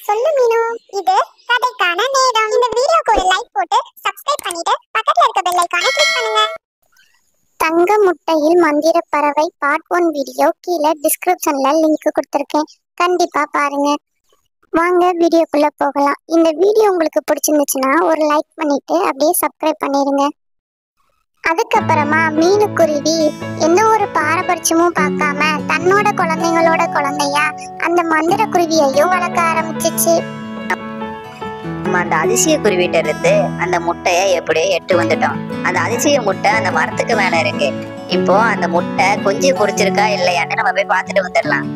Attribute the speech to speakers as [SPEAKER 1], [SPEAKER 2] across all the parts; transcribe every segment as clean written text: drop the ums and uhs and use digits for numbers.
[SPEAKER 1] சொல்லு மீனு, இது கதைக்கான நேரம். இந்த வீடியோக்கு ஒரு லைக் போட்டு சப்ஸ்கிரைப் பண்ணிட்டு பக்கத்துல இருக்க பெல் ஐகானை கிளிக் பண்ணுங்க. தங்க முட்டையில் மந்திர பறவை பார்ட் 1 வீடியோ கீழே டிஸ்கிரிப்ஷன்ல லிங்க் கொடுத்திருக்கேன். கண்டிப்பா பாருங்க. வாங்க வீடியோக்குள்ள போகலாம். இந்த வீடியோ உங்களுக்கு பிடிச்சிருந்துச்சுன்னா ஒரு லைக் பண்ணிட்டு அப்படியே சப்ஸ்கிரைப் பண்ணிருங்க. அதுக்கப்புறமா மீனுக்குருவி எந்த ஒரு பாரபட்சமும் பார்க்காம தன்னோட குழந்தைங்களோட குழந்தையா அந்த மந்திர குருவியையும் வளர்க்க ஆரம்பிச்சிச்சு.
[SPEAKER 2] நம்ம அந்த அதிசய குருவிட்ட இருந்து அந்த முட்டைய எப்படியோ எட்டு வந்துட்டோம். அந்த அதிசய முட்டை அந்த மரத்துக்கு மேல இருக்கு. இப்போ அந்த முட்டை கொஞ்சம் பொரிச்சிருக்கா இல்லையான்னு நம்ம போய் பார்த்துட்டு வந்துடலாம்.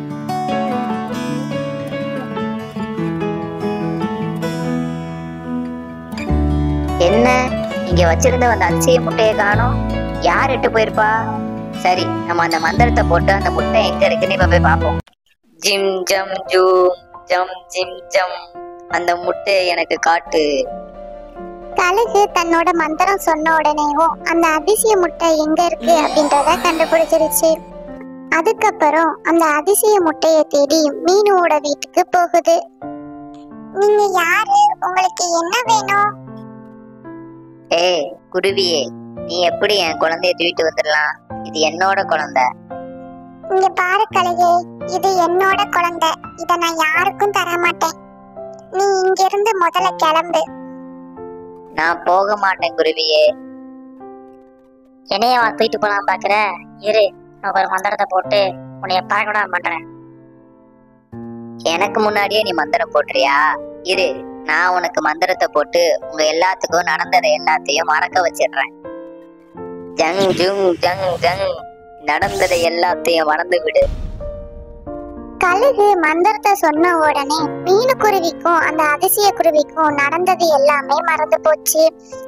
[SPEAKER 2] என்ன இங்க வச்சிருந்த அந்த அதிசய முட்டையை காணோம்? யார் எட்டு போயிருப்பா? சரி, நம்ம அந்த மந்திரத்தை போட்டு அந்த முட்டை எங்க இருக்குன்னு இப்ப போய் பார்ப்போம். ஜிம் ஜம் ஜூம் ஜம் ஜிம் ஜம், அந்த முட்டையை எனக்கு காட்டு.
[SPEAKER 1] கழுகு தன்னோட மந்திரம் சொன்ன உடனேவும் அந்த அதிசய முட்டை எங்க இருக்கு அப்படின்றத கண்டுபிடிச்சிருச்சு. அதுக்கப்புறம் அந்த அதிசய முட்டையை தேடி மீனோட வீட்டுக்கு போகுது. நீங்க யாரு? உங்களுக்கு என்ன வேணும்?
[SPEAKER 2] ஏய் குருவியே, நீ எப்படி என் குழந்தைய தூக்கிட்டு வந்துடலாம்? இது என்னோட குழந்தை.
[SPEAKER 1] இங்க பாரு கழுகு, இது என்னோட குழந்தை. இத நான் யாருக்கும் தர மாட்டேன். நீ இங்க இருந்து முதல்ல கிளம்பு.
[SPEAKER 2] நான் போக மாட்டேன் குருவியே.
[SPEAKER 3] என்னைய தூக்கிட்டு போலாம் பாக்குற? இரு, ஒரு மந்திரத்தை போட்டு உன்னைய பார்க்க பண்றேன்.
[SPEAKER 2] எனக்கு முன்னாடியே நீ மந்திரம் போட்டுறியா? இரு, நான் உனக்கு மந்திரத்தை போட்டு உங்க எல்லாத்துக்கும் நடந்ததை எல்லாத்தையும் மறக்க வச்சிடுறேன். ஜங் ஜுங் ஜங் ஜங், நடந்ததை எல்லாத்தையும் மறந்து விடு.
[SPEAKER 1] கழுகு மந்திரத்தை சொன்ன உடனே மீனுக்குருவிக்கும் அந்த அதிசய குருவிக்கும் நடந்தது எல்லாமே மறந்து போச்சு.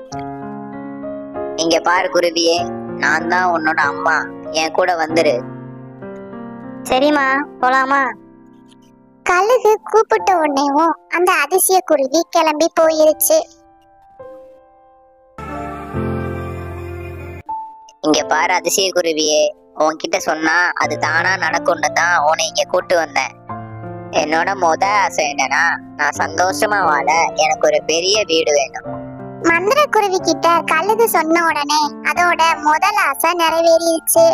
[SPEAKER 2] இங்க பாரு குருவியே, நான் தான் உன்னோட அம்மா. என் கூட வந்துரு.
[SPEAKER 3] சரிம்மா, போலாமா?
[SPEAKER 1] கழுகு கூப்பிட்ட உடனேவும் அந்த அதிசய குருவி கிளம்பி போயிருச்சு.
[SPEAKER 2] இங்க பாரு அதிசய குருவியே, உன்கிட்ட சொன்னா அது தானா நடக்கும்னு தான் உன்னை இங்க கூட்டு வந்தேன். என்னோட ஆசை என்னன்னா, நான் சந்தோஷமா வாழ எனக்கு ஒரு பெரிய வீடு வேணும்.
[SPEAKER 1] மந்திர குருவி கிட்ட கழுகு சொன்ன உடனே அதோட முதல் ஆசை நிறைவேறிடுச்சு.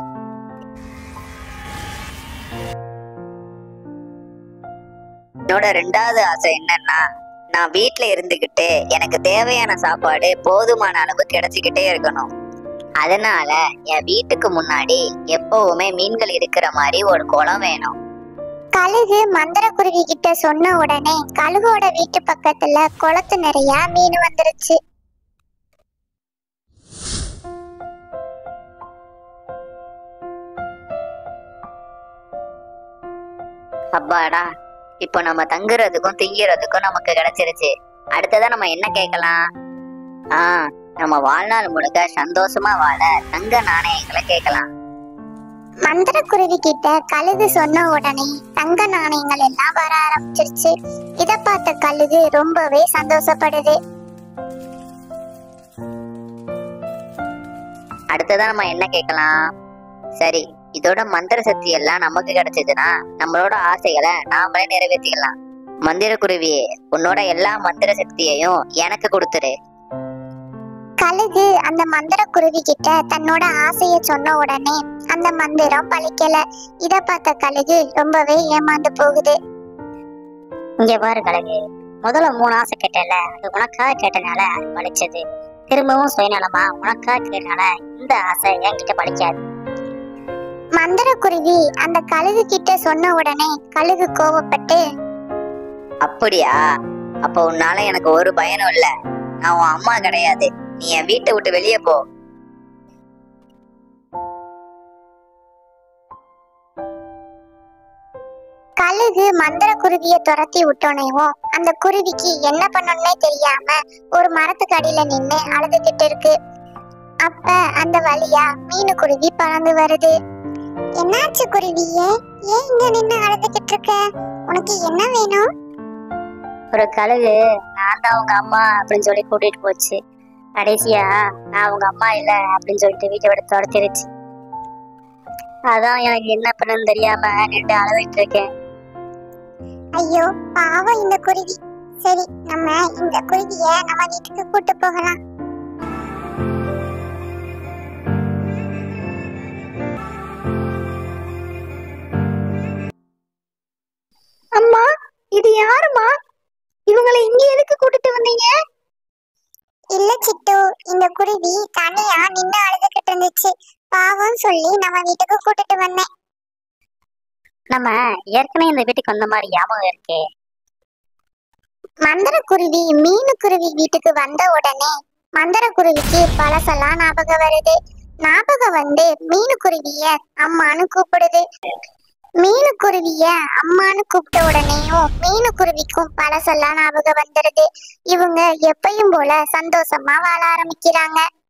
[SPEAKER 2] என்னோட ரெண்டாவது ஆசை என்னன்னா, நான் வீட்டுல இருந்துகிட்டு எனக்கு தேவையான சாப்பாடு போதுமான அளவு கிடைச்சிக்கிட்டே இருக்கணும். அதனால என் வீட்டுக்கு முன்னாடி எப்பவுமே மீன்கள் இருக்கிற மாதிரி ஒரு குளம் வேணும்.
[SPEAKER 1] கழுகு மந்திர குருவி கிட்ட சொன்ன உடனே கழுகோட வீட்டு பக்கத்துல குளத்து நிறைய மீன் வந்துருச்சு.
[SPEAKER 2] அப்பாடா, இப்போ நம்ம தங்குறதுக்கும் திங்கிறதுக்கும் நமக்கு கிடைச்சிருச்சு. அடுத்ததான் நம்ம என்ன கேட்கலாம்? நம்ம வாழ்நாள் முழுக்க சந்தோஷமா வாழ தங்க நாணயங்களை கேட்கலாம்.
[SPEAKER 1] மந்திர குருவி கிட்ட கழுகு சொன்ன உடனே தங்க நாணயங்கள் எல்லாம் வர ஆரம்பிச்சிருச்சு. இத பார்த்த கழுகு ரொம்பவே சந்தோஷப்படுது.
[SPEAKER 2] அடுத்ததான் நம்ம என்ன கேட்கலாம்? சரி, இதோட மந்திர சக்தி எல்லாம் நமக்கு கிடைச்சதுன்னா நம்மளோட ஆசைகளை நாமளே நிறைவேற்றிக்கலாம். மந்திர குருவியே, உன்னோட எல்லா மந்திர சக்தியையும் எனக்கு கொடுத்துரு.
[SPEAKER 1] கழுகு அந்த மந்திர குருவி கிட்ட தன்னோட ஆசைய சொன்ன உடனே அந்த மந்திரம் பலிக்கல. இத பார்த்த கழுகு ரொம்பவே ஏமாந்து போகுது.
[SPEAKER 3] இங்க பாரு கழுகு, முதல்ல 3 ஆசை கேட்டல, அது உனக்காக கேட்டனால அது பழிச்சது. திரும்பவும் சுயநலமா உனக்காக கேட்டனால இந்த ஆசை என்கிட்ட பழிக்காது.
[SPEAKER 1] மந்திர குருவி அந்த கழுகு கிட்ட சொன்ன உடனே கழுகு கோவப்பட்டு,
[SPEAKER 2] அப்படியா? அப்ப உன்னால எனக்கு ஒரு பயனும் இல்ல. நான் உன் அம்மா கிடையாது. நீ என் வீட்டை விட்டு வெளியே போ.
[SPEAKER 1] கழுகு மந்திர குருவிய துரத்தி விட்டோனேவும் அந்த குருவிக்கு என்ன பண்ணணும்னே தெரியாம ஒரு மரத்துக்கு அடியில நின்னு அழுதுகிட்டு இருக்கு. அப்ப அந்த வழியா மீனு குருவி பறந்து வருது. என்னாச்சு குருவியே? ஏன் இங்க நின்னு அழுதுகிட்டு இருக்க? உனக்கு என்ன வேணும்?
[SPEAKER 3] ஒரு கழுகு நான் தான் உங்க அம்மா அப்படின்னு சொல்லி கூட்டிட்டு போச்சு. கடைசியா நான் உங்க அம்மா இல்ல அப்படின்னு சொல்லிட்டு வீட்டை விட துரத்திருச்சு. அதான் எனக்கு என்ன பண்ணணும்னு தெரியாம நின்று அழுதுட்டு இருக்கேன்.
[SPEAKER 1] ஐயோ பாவம் இந்த குருவி. சரி, நம்ம இந்த குருவிய நம்ம வீட்டுக்கு கூட்டு போகலாம்.
[SPEAKER 3] அம்மா, இது யாருமா? இவங்களை இங்க எதுக்கு கூட்டிட்டு வந்தீங்க?
[SPEAKER 1] இல்ல சிட்டு, இந்த குருவி தனியா நின்னு அழுதுகிட்டு இருந்துச்சு. பாவம் சொல்லி நம்ம வீட்டுக்கு கூட்டிட்டு வந்தேன்.
[SPEAKER 3] நம்ம ஏற்கனவே இந்த வீட்டுக்கு வந்த மாதிரி ஞாபகம் இருக்கே.
[SPEAKER 1] மந்திர குருவி மீனு குருவி வீட்டுக்கு வந்த உடனே மந்திர குருவிக்கு பழசெல்லாம் ஞாபகம் வருது. ஞாபகம் வந்து மீனு குருவிய அம்மான்னு கூப்பிடுது. மீனு குருவிய அம்மான்னு கூப்பிட்ட உடனேயும் மீனு குருவிக்கும் பழசெல்லாம் ஞாபகம் வந்துடுது. இவங்க எப்பயும் போல சந்தோஷமா வாழ ஆரம்பிக்கிறாங்க.